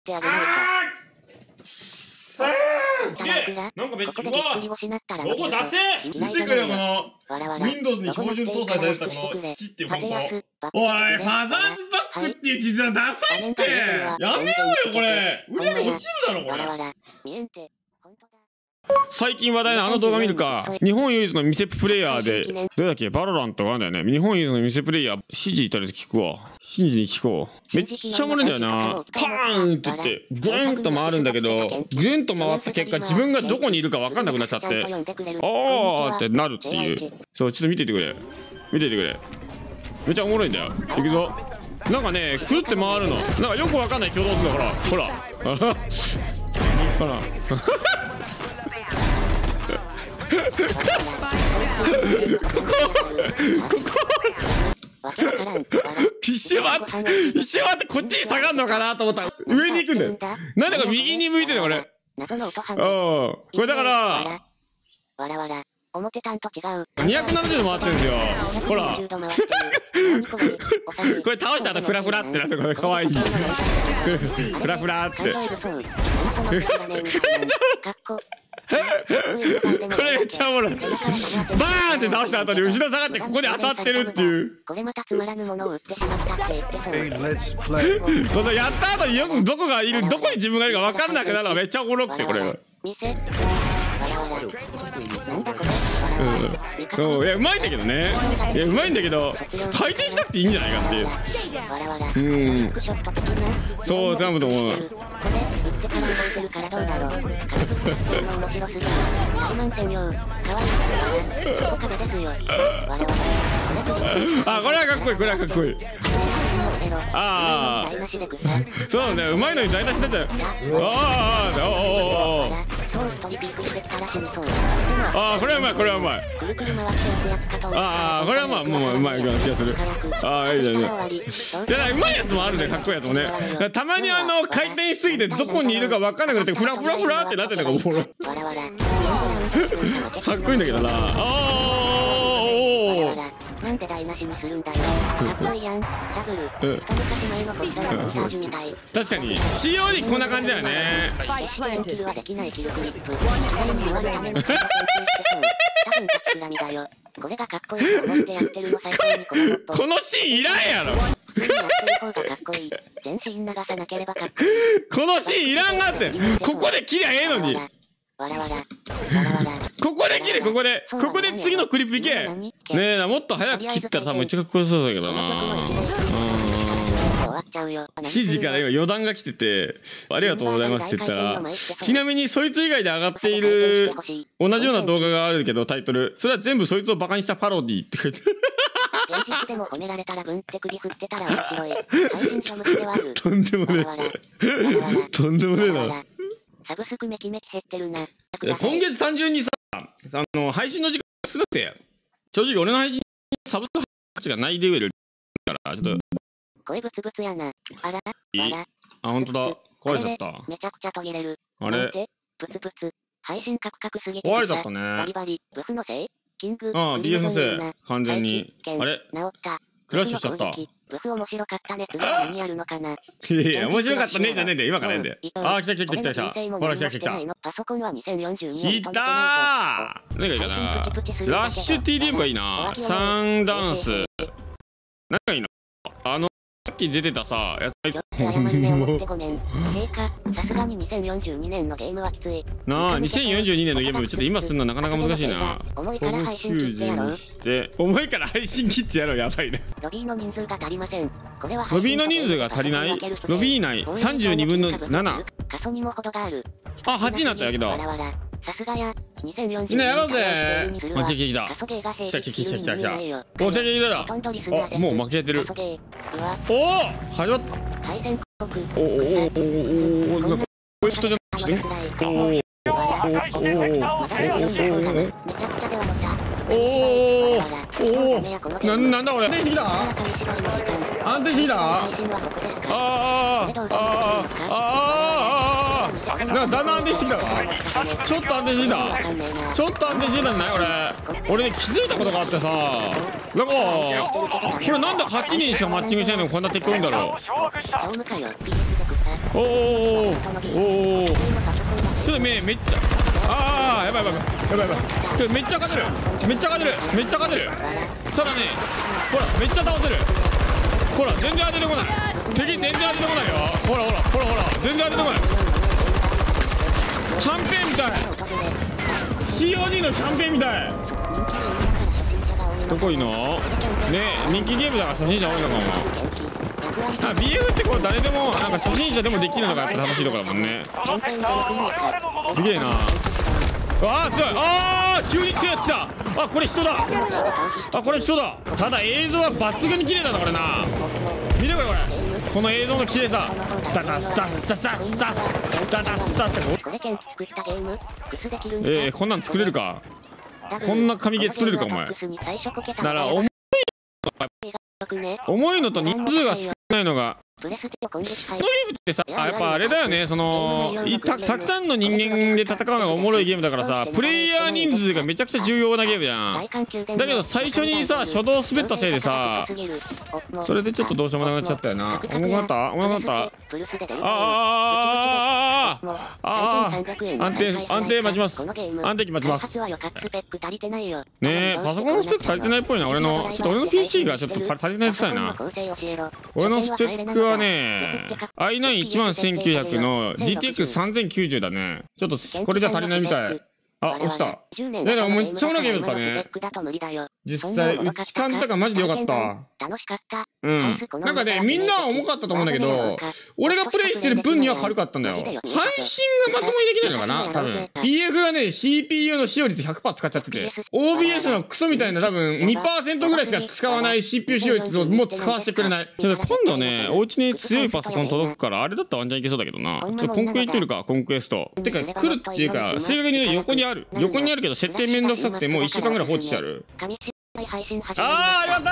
てあげないと。 すげえ、なんかめっちゃ、うわロゴ出せ、見てくれよ、この Windows に標準搭載されてたこの父っていうフォント。おい、ファザーズバックっていう字面ダサいって。やめようよ、これ。売り上げ落ちるだろ、これ。最近話題のあの動画見るか。日本唯一の店プレイヤーで、どれだっけ、バロラントがあるんだよね。日本唯一の店プレイヤー、指示とりあえず聞くわ。シンジに聞こう。めっちゃおもろいんだよな。パーンって言って、ぐるんと回るんだけど、ぐるんと回った結果、自分がどこにいるか分かんなくなっちゃって、おーってなるっていう。そう、ちょっと見ててくれ。見ててくれ。めっちゃおもろいんだよ。いくぞ。なんかね、くるって回るの。なんかよく分かんない挙動するの、ほら。ほら。ほら。一瞬待って、こっちに下がんのかなと思ったら上に行くんだよ。なんだか右に向いてるこれ。うん、これだから270度回ってるんですよ。ほらこれ倒した後フラフラってなって、これかわいい。フラフラってこれめっちゃおもろい。バーンって倒した後に後ろ下がってここで当たってるっていう。これまたつまらぬものを売ってしまったって言ってそう。そのやった後によくどこがいる、どこに自分がいるか分からなくなるのがめっちゃおもろくて、これ。そう、いや、うまいんだけどね。いや、うまいんだけど、回転しなくていいんじゃないかっていう。そう、多分と思う。あ、これはかっこいい、これはかっこいい。ああ、そうなんだよ、うまいのに台無しだったよ。ああ、これはうまい、これはうまい。ああ、これはまあ、もううまい気がする。ああ、いいね。じゃあ、うまいやつもあるね、かっこいいやつもね。たまに回転しすぎてどこにいるか分かんなくなって、フラフラフラってなってるのがおもろい。かっこいいんだけどな。ああ、なんで台無しにするんだよ。かっこいいやん。ダブル。一昔前のコストラのチャージみたい。確かに COD こんな感じだよね。これがかっこいいと思ってやってるの最高にこのシーンいらんやろ。このシーンいらんなって。ここで切りゃええのに。ここで切れ、ここで次のクリップいけ。ねえ、もっと早く切ったら多分めっちゃかっこよさそうだけどな。シンジから今余談が来てて、ありがとうございますって言ったら、ちなみにそいつ以外で上がっている同じような動画があるけど、タイトル、それは全部そいつをバカにしたパロディって書いてある。現実でも褒められたらグンって首振ってたら面白い。配信者向けではある。とんでもねえ。とんでもねえな。サブスクめきめき減ってるな。今月単純にさ、配信の時間が少なくて、正直俺の配信サブスク価値がないレベルだから、ちょっと。声ブツブツやな。あら、あ、ほんとだ。壊れちゃった。めちゃくちゃ途切れる。あれブツブツ。配信カクカクすぎて。壊れちゃったね。バリバリ。ブフのせいキング。ああ、BF のせい。完全に。あれ治った。クラッシュしちゃった。ブフ面白かったね。次は何やるのかな。いやいや、面白かったねじゃねえんだよ。今からねんだよ。ああ、来た来た来た来た。ほら来た来た。パソコンは2042年。来たー。何がいいかな。ラッシュ TDM がいいな。サンダンス。何がいいの。さっき出てたさ、やつなあ、2042年のゲーム、ちょっと今すんのなかなか難しいな。重いから配信切ってやろう。重いから配信切ってやろう、やばいね。ロビーの人数が足りません。ロビーの人数が足りない。ロビー内32分の7。あ、8になったやけど。さすがや、みんなやろうぜ。あ、来た。来た。お、来た。あ、もう負けてる。おお、始まった。お、なんかこういう人じゃなくて。なんだこれ。安定してきた。なんかだんだん安定してきたわ。ちょっと安定してきたんだよ俺ね、気づいたことがあってさ、なんかこれなんで8人しかマッチングしてないのにこんな敵多いんだろう。 おおおお、ちょっとめっちゃ、ああ、やばいやばいやばいやばい、ちょっとめっちゃ勝てる、めっちゃ勝てる、めっちゃ勝てる。ただね、ほらめっちゃ倒せる。ほら全然当ててこない、敵全然当ててこないよ。ほらほらほらほら、全然当ててこない。キャンペーンみたい、 COD のキャンペーンみたい。どこいいのね、人気ゲームだから初心者多いのかも。あ、 BF ってこう誰でもなんか初心者でもできるのがやっぱ楽しいとこだもんね。すげえな。あー強い、あー急に強いやつ来た。あ、これ人だ、あ、これ人だ。ただ映像は抜群に綺麗だなこれな。見てこれこれ、この映像の綺麗さ。ダダスタスタスタスタダダスタってこんなん作れるか。こんな神ゲー作れるかお前。だから重いのと人数が少ないのがこのゲームってさ、やっぱあれだよね、そのたくさんの人間で戦うのがおもろいゲームだからさ、プレイヤー人数がめちゃくちゃ重要なゲームじゃん。だけど最初にさ初動滑ったせいでさ、それでちょっとどうしようもなくなっちゃったよな。重くなった、重くなった。安定待ちます、安定期待ちます。ねえ、パソコンのスペック足りてないっぽいな。俺の PC がちょっと足りてないくさいな。俺のスペックはね、i9-11900 の GTX3090 だね。ちょっとこれじゃ足りないみたい。あ、落ちた。ね、でもめっちゃおもろいゲームだったね。実際、打ち感とかマジでよかったわ。うん。なんかね、みんなは重かったと思うんだけど、俺がプレイしてる分には軽かったんだよ。配信がまともにできないのかな多分。BF がね、CPU の使用率 100% 使っちゃってて、OBS のクソみたいな多分 2% ぐらいしか使わない CPU 使用率をもう使わせてくれない。今度ね、お家に強いパソコン届くから、あれだったらワンチャンいけそうだけどな。ちょっとコンクエ行ってみるか、コンクエスト。てか、来るっていうか、正確にね、横にあるけど設定めんどくさくてもう1週間ぐらい放置してある。ああ、よかった。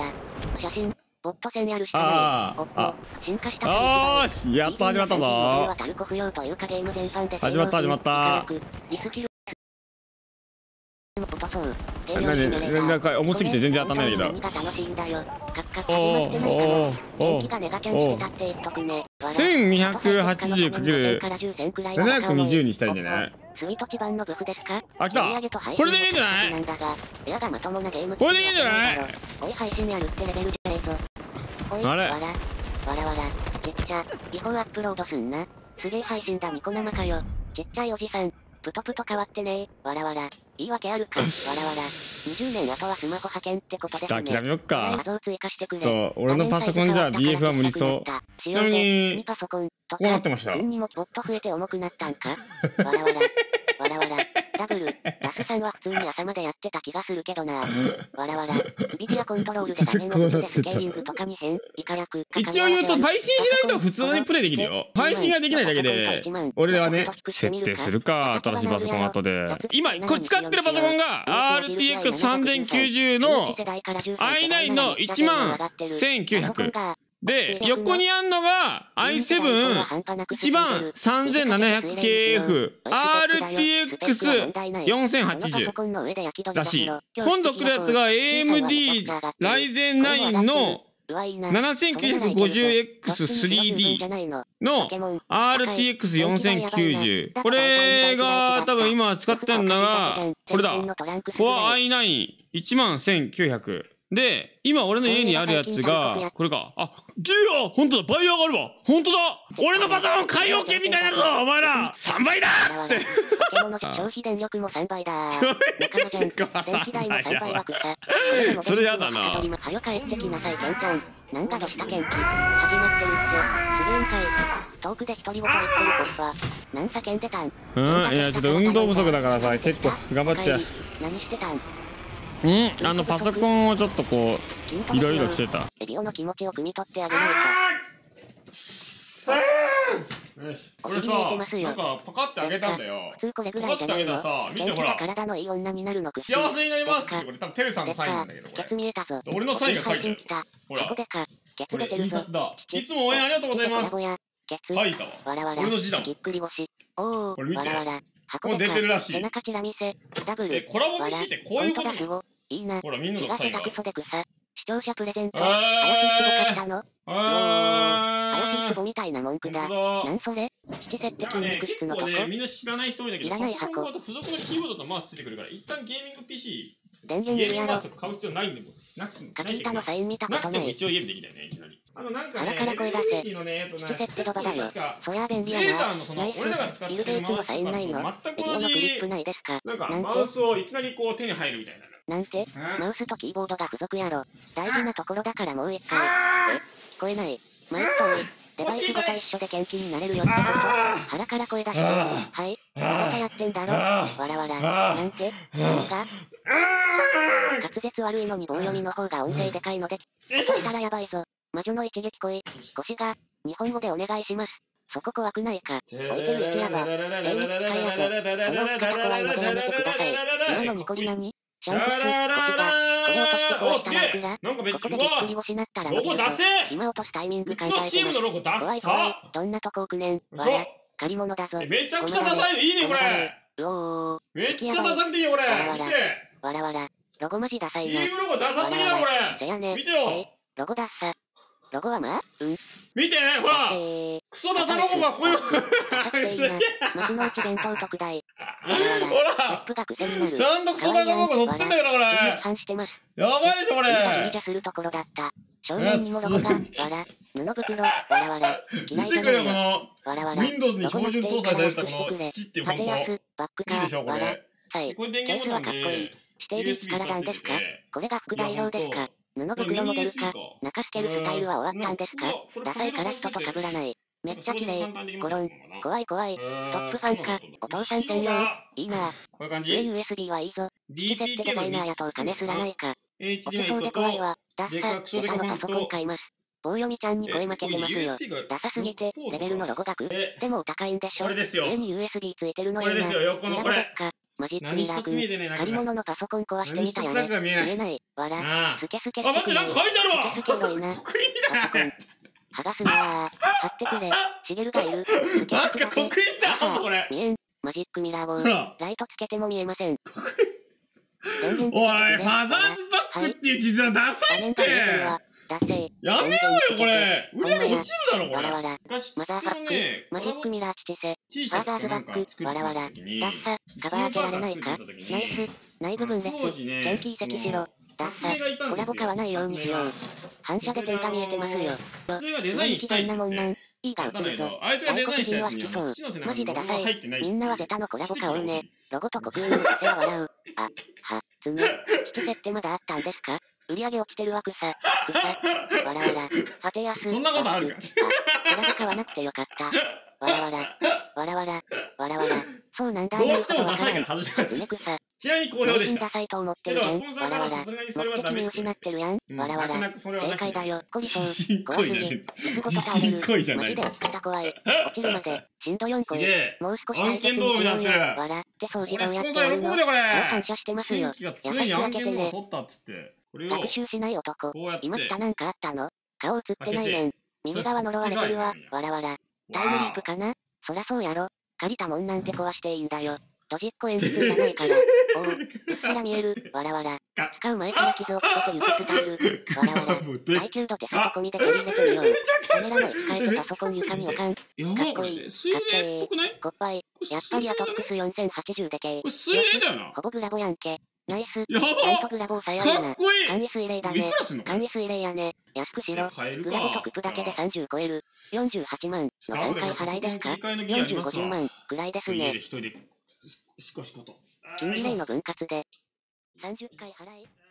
よし、やっと始まったぞ。始まった始まった。なんか重すぎて全然当たんないんだけど。1280×720 にしたいんじゃない？あ、来た。これでいいんじゃない？これでいいんじゃない？あれ？ちっちゃ、違法アップロードすんな。すげえ配信だ、ニコ生かよ。ちっちゃいおじさん。プトプト変わってねー。わらわら。言い訳あるか。わらわら。20年後はスマホ派遣ってことですね。諦めよっか。ちょっと、俺のパソコンじゃ BF は無理そう。ちなみに、こうなってました。にももっと増えて重くなったんか。わらわら。わらわら。ダブル。ラスさんは普通に朝までやってた気がするけどな。わらわら。ビディアコントロールで画面を見てスケーリングとかに変。一応言うと、配信しないと普通にプレイできるよ。配信ができないだけで、俺はね、設定するか、新しいパソコン後で。今、これ使ってるパソコンが RTX3090 の i9 の11900。で、横にあんのが i7-13700KF RTX4080 らしい。今度来るやつが AMD Ryzen 9の 7950X3D の RTX4090。これが多分今使ってんのが、これだ。Core i9-11900。で、今俺の家にあるやつが、これか。あ、ほんとだ、倍上がるわ。ほんとだ。俺のパソコン買い置けみたいになるぞ、お前ら。3倍だっつって。消費電力も3倍だ。電気代も3倍枠さ。それやだな。はよ帰ってきなさい、ケンちゃん。なんかどしたケンキ。始まってるっす。すげえんかい。遠くで一人ごと言ってるコッパ。なん叫んでたん？いや、ちょっと運動不足だからさ、結構頑張って。何してたん？パソコンをちょっとこう、いろいろしてた。エビオの気持ちを汲み取ってあげないと。よし、これさ、なんかパカってあげたんだよ。パカってあげたらさ、見てほら。幸せになりますって、これ多分テルさんのサインなんだけど、これ。俺のサインが書いてある。ほら。これ印刷だ。いつも応援ありがとうございます。書いたわ。俺の字だもん。これ見て。もう出てるらしい。コラボ PC ってこういうこと？ほら、みんなのサインが。 視聴者プレゼント。怪しい壺買ったの？怪しい壺みたいな文句だ。なんそれ？七設定筋肉質のとこ。 みんな知らない人多いんだけど、パソコン型付属のキーボードとマウスついてくるから、一旦ゲーミング PC、ゲーミングマウスとか買う必要ないんでも。 カキータのサイン見たことない。 一応ゲームできたよね、いきなり。なんかね、 から声出せ。 七設定ドバだよ。そりゃ便利やな。ナイス。ビルゲーツのサインないの？エリオのクリップないですか？ なんかマウスをいきなりこう手に入るみたいな。 なんてマウスとキーボードが付属やろ。大事なところだからもう一回。聞こえない。マイクとデバイスごと一緒で元気になれるよってこと。腹から声出して。はい。またやってんだろ。わらわら。なんて何が滑舌悪いのに棒読みの方が音声でかいのでしたらやばいぞ。魔女の一撃恋。腰が日本語でお願いします。そこ怖くないか。置いてる位置やば。このお方怖いのでやめてください。今のニコリ何シャンプス、こちら、これ落として壊したらいくら、ここでびっくり腰なったら負けるぞ。今落とすタイミング考えてます。怖い怖い、どんなとこ置くねん。わら、借り物だぞ。 めちゃくちゃダサいよ、いいねこれ。めっちゃダサくていいよこれ。見て。 わらわら、ロゴマジダサいな。 チームロゴダサすぎだこれ。 せやね。 見てよ。 ロゴダッサ。ロゴはまあ見てほらクソダサロゴがこういう幕の内弁当特大ほらちゃんとクソダサロゴが載ってんだよなこれやばいでしょこれするところだった正面にもロゴがわら布袋わらわら見てくれよこの Windows に標準搭載されてたこの父っていうフォントいいでしょこれこれ電源ボタンで指定率からなんですかこれが副代表ですか布袋モデルか中透けるスタイルは終わったんですかダサいから人と被らないめっちゃ綺麗ゴロン怖い怖いトップファンかお父さん専用いいなこういう感じ USB はいいぞ設定デザイナーやと金すらないか落ちそうで怖いわダッサ下のパソコン買います棒読みちゃんに声負けてますよダサすぎてレベルのロゴ額でもお高いんでしょ上に USB ついてるのよなこれですよ横のこれマジックミラー君借り物のパソコン壊してみたよね見えないわらスケスケあ待ってなんか書いてあるわスケスケロいな刻印みたいな剥がすなー貼ってくれシゲルがいるなんか刻印だあんぞこれ見えんマジックミラー号ライトつけても見えませんおいファザーズバックっていう字面ダサいってやめようよこれ売り上げ落ちるだろこれ昔マザーバックマジックミラー父せ T シャツかなんか作るわらわらダッサカバー開けられないかナイス内部分列元気移籍しろダッサコラボ買わないようにしよう反射で点が見えてますよそれがデザインしたいってねいいが映るぞあいつがデザインしたやつに父の背中にロゴが入ってないみんなはゼタのコラボ買おうねロゴと刻印にしては笑うあはつむ七設ってまだあったんですか売り上げ落ちてるわ草わらわら果てやすそんなことあるかコラボ買わなくてよかったわらわらわらわらわらわらそうなんだどうしてもダサいから外しちゃうちなみに好評でしたダサいと思ってるやんわらわら目的見失ってるやんわらわら正解だよコリソン怖すぎ自信こいじゃないマジで落ちた怖い落ちるまで震度4超えもう少し案件動画になってる笑って掃除俺スをやってポンサー喜ぶでこれ感謝してますよ新規が常に案件動画撮ったっつってこれを学習しない男こうやって今下なんかあったの顔映ってないねん右側呪われてるわわらわらタイムリープかなそらそうやろ借りたもんなんて壊していいんだよドジっ子鉛筆じゃないからおううっすら見えるわらわら使う前から傷をつけてゆくスタイルわらわら耐久度手差し込みで取り入れてみようカメラの位置変えてパソコン床に置かんかっこいい水冷っぽくないこっぱいやっぱりアトックス4080でけこれ水冷だよなほぼグラボやんけナイスやばちゃんとグラボーさやるなかっこいい簡易水冷だねいくらすんの簡易水冷やね安くしろグラボとクプだけで30超える48万の3回払いですか40、50万ぐらいですね一人でシコシコと近未来の分割で30回払い